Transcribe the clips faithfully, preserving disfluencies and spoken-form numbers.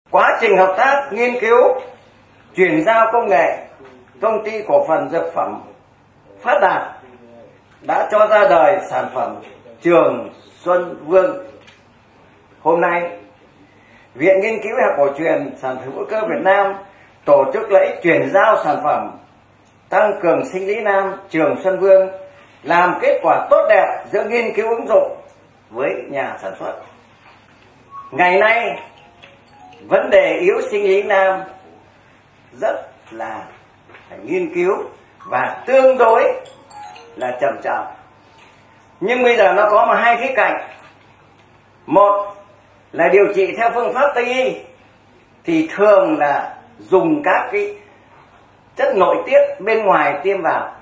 Quá trình hợp tác nghiên cứu chuyển giao công nghệ, công ty cổ phần dược phẩm Phát Đạt đã cho ra đời sản phẩm Trường Xuân Vương. Hôm nay, Viện Nghiên cứu Y học cổ truyền Sản phẩm hữu cơ Việt Nam tổ chức lễ chuyển giao sản phẩm tăng cường sinh lý nam Trường Xuân Vương, làm kết quả tốt đẹp giữa nghiên cứu ứng dụng với nhà sản xuất. Ngày nay, vấn đề yếu sinh lý nam rất là phải nghiên cứu và tương đối là trầm trọng. Nhưng bây giờ nó có một hai khía cạnh. Một là điều trị theo phương pháp Tây y thì thường là dùng các cái chất nội tiết bên ngoài tiêm vào.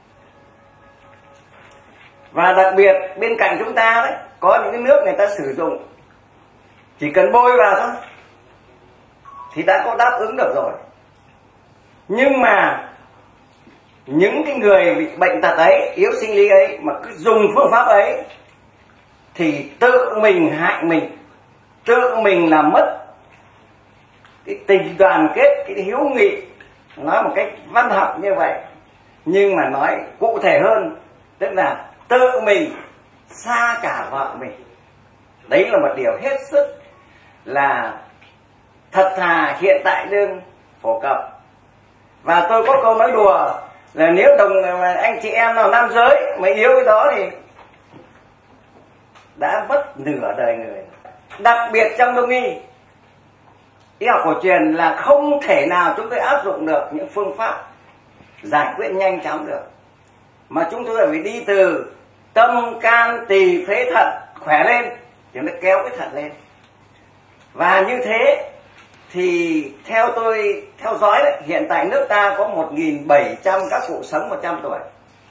Và đặc biệt bên cạnh chúng ta đấy, có những cái nước người ta sử dụng chỉ cần bôi vào thôi thì đã có đáp ứng được rồi. Nhưng mà những cái người bị bệnh tật ấy, yếu sinh lý ấy mà cứ dùng phương pháp ấy thì tự mình hại mình, tự mình làm mất cái tình đoàn kết, cái hữu nghị. Nói một cách văn học như vậy, nhưng mà nói cụ thể hơn, tức là tự mình xa cả vợ mình. Đấy là một điều hết sức là thật thà hiện tại đương phổ cập. Và tôi có câu nói đùa là nếu đồng anh chị em nào nam giới mà yếu cái đó thì đã mất nửa đời người. Đặc biệt trong đông y, y học cổ truyền là không thể nào chúng tôi áp dụng được những phương pháp giải quyết nhanh chóng được, mà chúng tôi phải đi từ tâm, can, tỳ, phế, thận khỏe lên thì nó kéo cái thận lên. Và như thế thì theo tôi theo dõi đấy, hiện tại nước ta có một nghìn bảy trăm các cụ sống một trăm tuổi.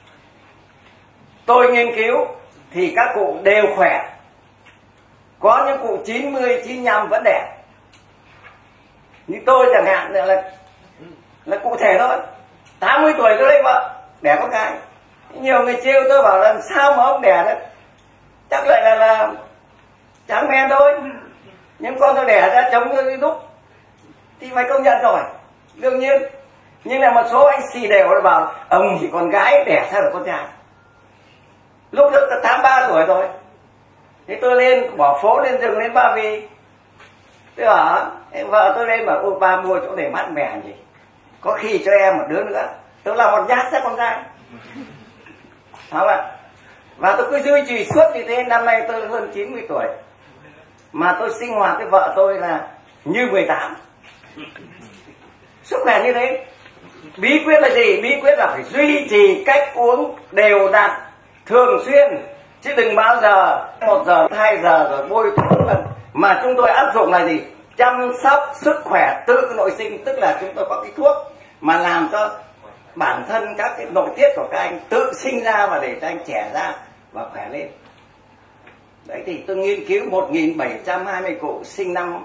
Tôi nghiên cứu thì các cụ đều khỏe. Có những cụ chín mươi, chín mươi lăm vẫn đẻ. Như tôi chẳng hạn là là cụ thể thôi. tám mươi tuổi tôi lấy vợ, đẻ con gái. Nhiều người trêu tôi bảo là sao mà ông đẻ đấy. Chắc lại là, là tráng men thôi. Nhưng con tôi đẻ ra chống tôi đúc thì phải công nhận rồi, đương nhiên. Nhưng là một số anh xì đều bảo ông chỉ con gái đẻ sao được con trai. Lúc đó tám mươi ba tuổi rồi. Thế tôi lên bỏ phố lên rừng lên Ba Vì. Tôi ở vợ tôi lên bảo ôi ba mua chỗ để mát mẻ gì, có khi cho em một đứa nữa. Tôi làm một nhát ra con trai, không ạ? Và tôi cứ duy trì suốt như thế. Năm nay tôi hơn chín mươi tuổi mà tôi sinh hoạt với vợ tôi là như mười tám. Sức khỏe như thế. Bí quyết là gì? Bí quyết là phải duy trì cách uống đều đặn, thường xuyên, chứ đừng bao giờ một giờ hai giờ rồi bôi thuốc lần. Mà chúng tôi áp dụng là gì? Chăm sóc sức khỏe tự nội sinh, tức là chúng tôi có cái thuốc mà làm cho bản thân các cái nội tiết của các anh tự sinh ra và để cho anh trẻ ra và khỏe lên. Đấy thì tôi nghiên cứu một nghìn bảy trăm hai mươi cụ sinh năm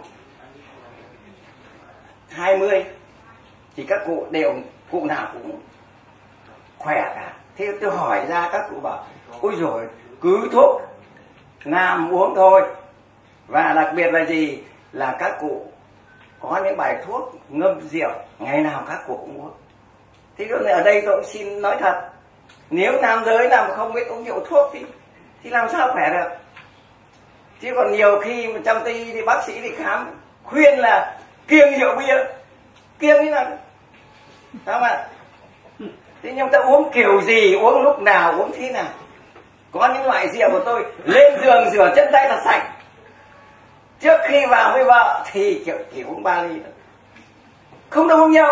hai mươi thì các cụ đều, cụ nào cũng khỏe cả. Thế tôi hỏi ra các cụ bảo ôi rồi cứ thuốc nam uống thôi. Và đặc biệt là gì? Là các cụ có những bài thuốc ngâm rượu, ngày nào các cụ cũng uống. Thế ở đây tôi cũng xin nói thật, nếu nam giới nào mà không biết uống rượu thuốc thì thì làm sao khỏe được. Chứ còn nhiều khi mà trong Tây y thì bác sĩ thì khám khuyên là kiêng rượu bia, kiêng như nào, không ạ? Thế nhưng ta uống kiểu gì, uống lúc nào, uống thế nào. Có những loại rượu của tôi lên giường rửa chân tay thật sạch, trước khi vào với vợ thì kiểu chỉ uống ba ly thôi, không đâu uống nhiều.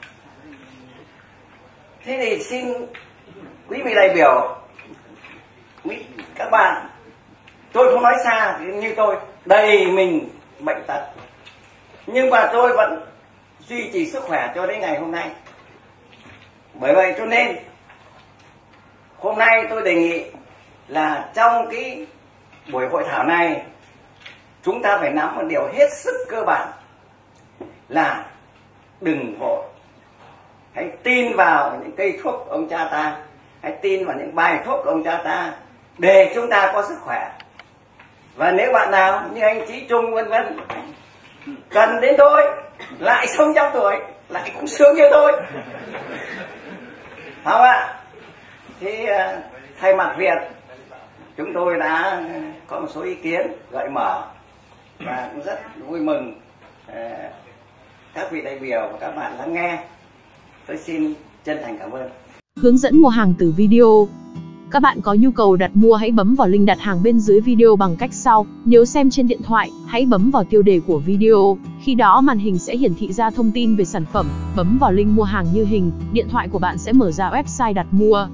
Thế thì xin quý vị đại biểu, quý các bạn, tôi không nói xa như tôi đầy mình bệnh tật, nhưng mà tôi vẫn duy trì sức khỏe cho đến ngày hôm nay. Bởi vậy cho nên hôm nay tôi đề nghị là trong cái buổi hội thảo này chúng ta phải nắm một điều hết sức cơ bản là đừng vội. Hãy tin vào những cây thuốc của ông cha ta, hãy tin vào những bài thuốc của ông cha ta để chúng ta có sức khỏe. Và nếu bạn nào như anh Chí Trung vân vân cần đến tôi lại sống trăm tuổi lại cũng sướng như tôi, không ạ? Thì thay mặt Việt chúng tôi đã có một số ý kiến gợi mở và cũng rất vui mừng các vị đại biểu và các bạn lắng nghe. Tôi xin chân thành cảm ơn. Hướng dẫn mua hàng từ video. Các bạn có nhu cầu đặt mua hãy bấm vào link đặt hàng bên dưới video bằng cách sau. Nếu xem trên điện thoại, hãy bấm vào tiêu đề của video. Khi đó màn hình sẽ hiển thị ra thông tin về sản phẩm. Bấm vào link mua hàng như hình, điện thoại của bạn sẽ mở ra website đặt mua.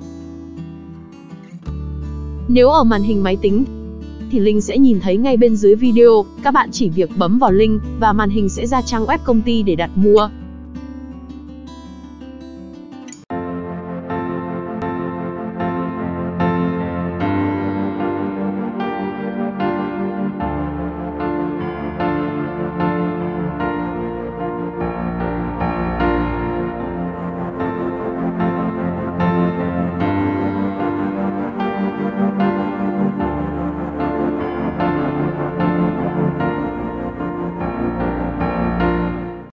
Nếu ở màn hình máy tính, thì link sẽ nhìn thấy ngay bên dưới video. Các bạn chỉ việc bấm vào link và màn hình sẽ ra trang web công ty để đặt mua.